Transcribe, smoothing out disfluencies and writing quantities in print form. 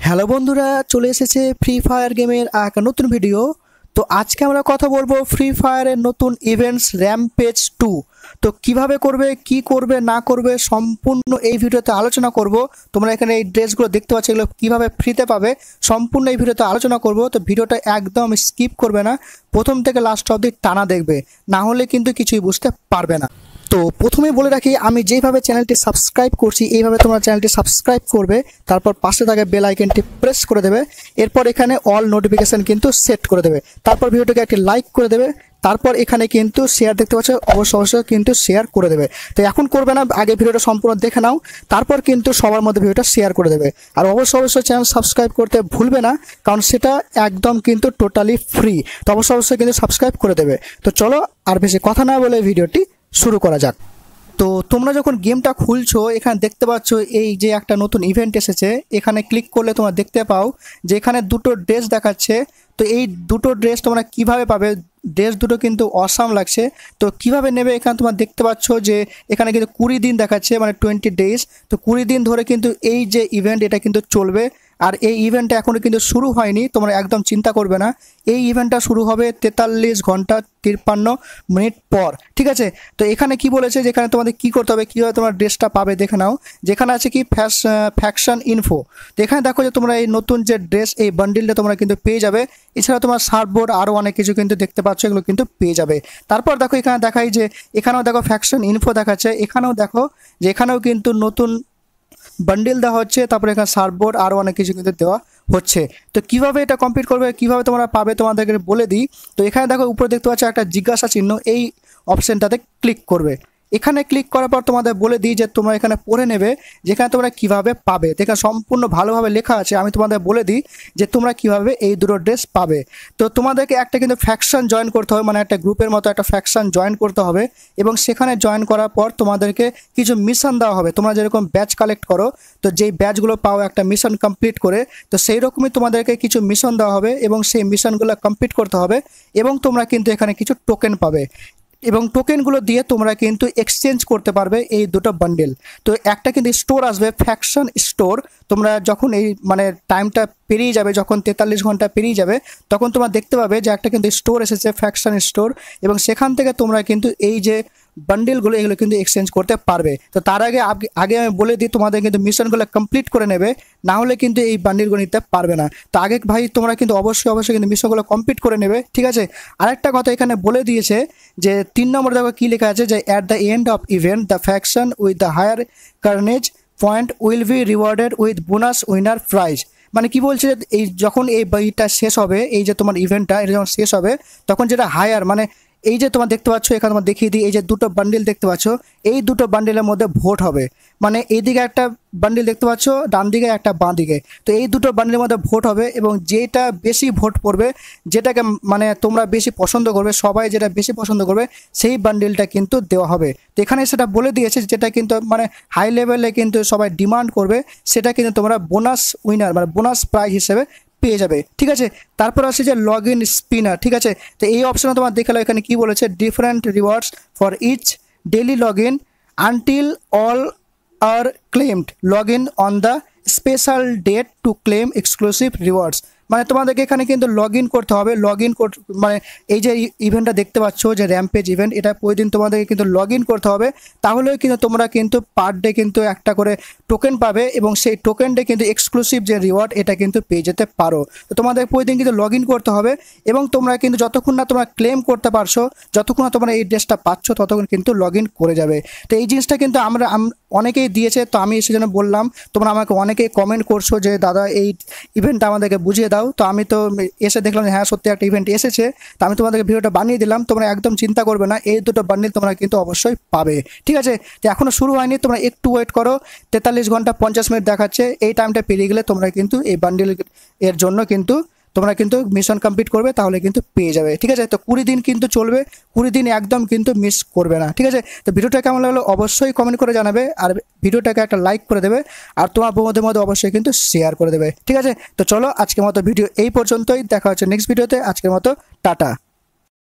Hello বন্ধুরা, চলে এসেছে ফ্রি ফায়ার গেমের একটা নতুন ভিডিও। তো আজকে আমরা কথা বলবো ফ্রি ফায়ারের নতুন ইভেন্টস র্যাম্পেজ 2। তো কিভাবে করবে, কি করবে না করবে সম্পূর্ণ এই ভিডিওতে আলোচনা করব। তোমরা এখানে এই ড্রেসগুলো দেখতে পাচ্ছ, এগুলো কীভাবে ফ্রিতে পাবে সম্পূর্ণ এই ভিডিওতে আলোচনা করব। তো ভিডিওটা একদম স্কিপ করবে না, প্রথম থেকে লাস্ট অবধি টানা দেখবে, না হলে কিন্তু কিছুই বুঝতে পারবে না। তো প্রথমেই বলে রাখি, আমি যেভাবে চ্যানেলটি সাবস্ক্রাইব করছি এইভাবে তোমরা চ্যানেলটি সাবস্ক্রাইব করবে, তারপর পাশে থাকা বেল আইকনটি প্রেস করে দেবে, এরপর এখানে অল নোটিফিকেশান কিন্তু সেট করে দেবে, তারপর ভিডিওটাকে একটি লাইক করে দেবে, তারপর এখানে কিন্তু শেয়ার দেখতে পাচ্ছ, অবশ্যই কিন্তু শেয়ার করে দেবে। তো এখন করবে না, আগে ভিডিওটা সম্পূর্ণ দেখে নাও, তারপর কিন্তু সবার মধ্যে ভিডিওটা শেয়ার করে দেবে। আর অবশ্যই চ্যানেল সাবস্ক্রাইব করতে ভুলবে না, কারণ সেটা একদম কিন্তু টোটালি ফ্রি। তো অবশ্যই কিন্তু সাবস্ক্রাইব করে দেবে। তো চলো আর বেশি কথা না বলে ভিডিওটি শুরু করা যাক। তো তোমরা যখন গেমটা খুলছো, এখানে দেখতে পাচ্ছ এই যে একটা নতুন ইভেন্ট এসেছে, এখানে ক্লিক করলে তোমরা দেখতে পাও যে এখানে দুটো ড্রেস দেখাচ্ছে। তো এই দুটো ড্রেস তোমরা কিভাবে পাবে, ড্রেস দুটো কিন্তু অসাম লাগছে। তো কিভাবে নেবে, এখানে তোমরা দেখতে পাচ্ছ যে এখানে কিন্তু 20 দিন দেখাচ্ছে, মানে 20 ডেজ। তো 20 দিন ধরে কিন্তু এই যে ইভেন্ট এটা কিন্তু চলবে। আর এই ইভেন্টটা এখনও কিন্তু শুরু হয়নি, তোমরা একদম চিন্তা করবে না। এই ইভেন্টটা শুরু হবে 43 ঘন্টা 53 মিনিট পর, ঠিক আছে। তো এখানে কি বলেছে, যেখানে তোমাদের কি করতে হবে, কীভাবে তোমরা ড্রেসটা পাবে দেখে নাও। যেখানে আছে কি ফ্যাকশন ইনফো। তো এখানে দেখো যে তোমরা এই নতুন যে ড্রেস এই বান্ডিলটা তোমরা কিন্তু পেয়ে যাবে। এছাড়া তোমার সার্ফবোর্ড আরও অনেক কিছু কিন্তু দেখতে পাচ্ছ, এগুলো কিন্তু পেয়ে যাবে। তারপর দেখো এখানে দেখাই যে এখানেও দেখো ফ্যাকশন ইনফো দেখাচ্ছে, এখানেও দেখো যে এখানেও কিন্তু নতুন বান্ডিল দেওয়া হচ্ছে, তারপরে এখানে সার্ফবোর্ড আরও অনেক কিছু কিন্তু দেওয়া হচ্ছে। তো কিভাবে এটা কমপ্লিট করবে, কিভাবে তোমরা পাবে তোমাদেরকে বলে দিই। তো এখানে দেখো উপরে দেখতে পাচ্ছ একটা জিজ্ঞাসা চিহ্ন, এই অপশানটাতে ক্লিক করবে। এখানে ক্লিক করার পর তোমাদের বলে দিই যে তোমরা এখানে পড়ে নেবে যেখানে তোমরা কিভাবে পাবে। দেখে সম্পূর্ণ ভালোভাবে লেখা আছে, আমি তোমাদের বলে দিই যে তোমরা কিভাবে এই দুটো ড্রেস পাবে। তো তোমাদেরকে একটা কিন্তু ফ্যাকশন জয়েন করতে হবে, মানে একটা গ্রুপের মতো একটা ফ্যাকশন জয়েন করতে হবে, এবং সেখানে জয়েন করার পর তোমাদেরকে কিছু মিশন দেওয়া হবে। তোমরা যেরকম ব্যাচ কালেক্ট করো, তো যেই ব্যাচগুলো পাও একটা মিশন কমপ্লিট করে, তো সেই রকমই তোমাদেরকে কিছু মিশন দেওয়া হবে এবং সেই মিশনগুলো কমপ্লিট করতে হবে, এবং তোমরা কিন্তু এখানে কিছু টোকেন পাবে, এবং টোকেনগুলো দিয়ে তোমরা কিন্তু এক্সচেঞ্জ করতে পারবে এই দুটো বান্ডেল। তো একটা কিন্তু স্টোর আসবে, ফ্যাকশন স্টোর। তোমরা যখন এই মানে টাইমটা পেরিয়ে যাবে, যখন 43 ঘন্টা পেরিয়ে যাবে, তখন তোমরা দেখতে পাবে যে একটা কিন্তু স্টোর এসেছে, ফ্যাকশন স্টোর, এবং সেখান থেকে তোমরা কিন্তু এই যে বান্ডেলগুলো এগুলো কিন্তু এক্সচেঞ্জ করতে পারবে। তো তার আগে আগে আমি বলে দিই, তোমাদের কিন্তু মিশনগুলো কমপ্লিট করে নেবে, না হলে কিন্তু এই বান্ডেলগুলো নিতে পারবে না। তো আগে ভাই তোমরা কিন্তু অবশ্যই কিন্তু মিশনগুলো কমপ্লিট করে নেবে, ঠিক আছে। আরেকটা কথা এখানে বলে দিয়েছে যে 3 নম্বর দেখো কী লেখা আছে, যে at the end of event the faction with the higher carnage point will be rewarded with bonus winner prize. মানে কি বলছে, এই যখন এই বইটা শেষ হবে, এই যে তোমার ইভেন্টটা এটা যখন শেষ হবে, তখন যেটা হায়ার, মানে এই যে তোমার দেখতে পাচ্ছ, এখানে তোমার দেখিয়ে দিই, এই যে দুটো বান্ডিল দেখতে পাচ্ছ, এই দুটো বান্ডিলের মধ্যে ভোট হবে। মানে এইদিকে একটা বান্ডিল দেখতে পাচ্ছ, ডান দিকে একটা বাঁ দিকে, তো এই দুটো বান্ডিলের মধ্যে ভোট হবে, এবং যেটা বেশি ভোট পড়বে, যেটাকে মানে তোমরা বেশি পছন্দ করবে, সবাই যেটা বেশি পছন্দ করবে, সেই বান্ডিলটা কিন্তু দেওয়া হবে। তো এখানে সেটা বলে দিয়েছে, যেটা কিন্তু মানে হাই লেভেলে কিন্তু সবাই ডিমান্ড করবে, সেটা কিন্তু তোমরা বোনাস উইনার মানে বোনাস প্রাইজ হিসেবে পেয়ে যাবে, ঠিক আছে। তারপর আসছে যে লগ ইন স্পিনার, ঠিক আছে। তো এই অপশানে তোমার দেখালো, এখানে কি বলেছে, different rewards for each daily log in until all are claimed, log in on the special date to claim exclusive rewards. মানে তোমাদেরকে এখানে কিন্তু লগ ইন করতে হবে, মানে এই যে ইভেন্টটা দেখতে পাচ্ছ যে র্যাম্পেজ ইভেন্ট, এটা প্রতিদিন তোমাদেরকে কিন্তু লগ ইন করতে হবে, তাহলেও কিন্তু তোমরা কিন্তু পার ডে কিন্তু একটা করে টোকেন পাবে, এবং সেই টোকেনটা কিন্তু এক্সক্লুসিভ যে রিওয়ার্ড এটা কিন্তু পেয়ে যেতে পারো। তো তোমাদের প্রতিদিন কিন্তু লগ ইন করতে হবে, এবং তোমরা কিন্তু যতক্ষণ না তোমরা ক্লেম করতে পারছো, যতক্ষণ না তোমরা এই ড্রেসটা পাচ্ছ, ততক্ষণ কিন্তু লগ ইন করে যাবে। তো এই জিনিসটা কিন্তু আমরা অনেকেই দিয়েছে, তো আমি সেজন্য বললাম, তোমরা আমাকে অনেকেই কমেন্ট করছো যে দাদা এই ইভেন্টটা আমাদেরকে বুঝিয়ে দাও। তো আমি তো এসে দেখলাম হ্যাঁ সত্যি একটা ইভেন্ট এসেছে, তো আমি তোমাদেরকে ভিডিওটা বানিয়ে দিলাম। তোমরা একদম চিন্তা করবে না, এই দুটো বান্ডিল তোমরা কিন্তু অবশ্যই পাবে, ঠিক আছে। তো এখনও শুরু হয়নি, তোমরা একটু ওয়েট করো। 43 ঘন্টা 50 মিনিট দেখাচ্ছে, এই টাইমটা পেরিয়ে গেলে তোমরা কিন্তু এই বান্ডিল এর জন্য কিন্তু তোমরা কিন্তু মিশন কমপ্লিট করবে, তাহলে কিন্তু পেয়ে যাবে, ঠিক আছে। তো 20 দিন কিন্তু চলবে, 20 দিন একদম কিন্তু মিস করবে না, ঠিক আছে। তো ভিডিওটা কেমন লাগলো অবশ্যই কমেন্ট করে জানাবে, আর ভিডিওটাকে একটা লাইক করে দেবে, আর তোমার বন্ধুদের মধ্যে অবশ্যই কিন্তু শেয়ার করে দেবে, ঠিক আছে। তো চলো আজকের মতো ভিডিও এই পর্যন্তই, দেখা হচ্ছে নেক্সট ভিডিওতে। আজকের মতো টাটা।